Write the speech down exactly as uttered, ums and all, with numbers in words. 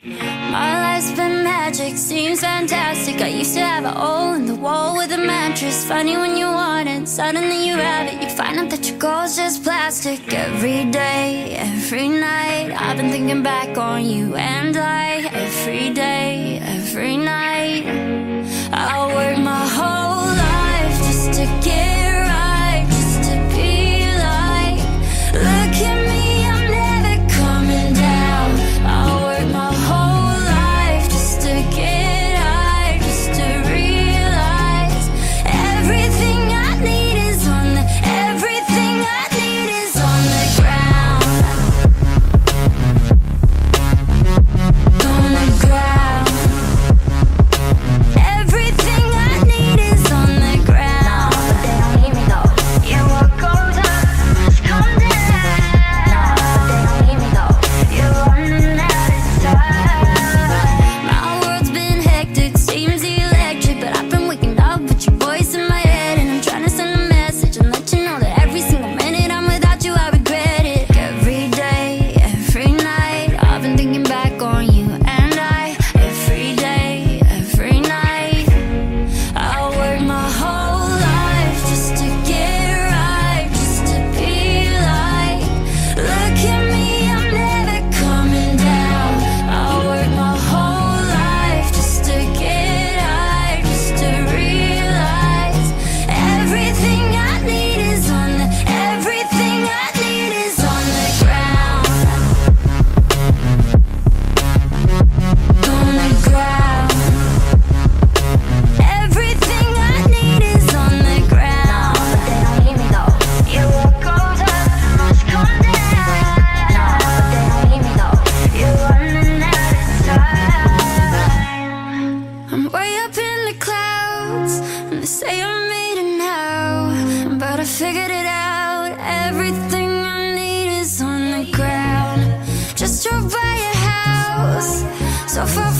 My life's been magic, seems fantastic. I used to have a hole in the wall with a mattress. Funny when you want it, suddenly you have it. You find out that your goal's just plastic. Every day, every night, I've been thinking back on you and I. Every day, every night, I'll work my whole life just to get right, just to be like, look at me, I'm never coming down. I'll work my whole life just to get high, just to realize everything I need is on the, everything I need is on the ground. On the ground. Everything I need is on the ground. But they don't need me though. Yeah, what goes up must come down. No, but they don't need me though. You're running out of time. My world's been hectic, seems electric, but I've been waking up with your voice in my head, and I'm trying to send a message and let you know that every single minute I'm without you, I regret it. Every day, every night, I've been thinking back on you and I. Every day, every night, I'll work my whole life just to get right, just to be like, look at me, I'm never coming down. I'll work my whole life just to get high, just to realize everything I need is on the, everything I need is on the ground. On the ground. Everything I need is on the ground. But they don't need me though. Yeah, what goes up must come down. No, but they don't need me though. You're running out of time. I'm way up in the clouds, and they say I'm made it now, but I figured it out. Everything I need is on the ground. Just drove by your house, so far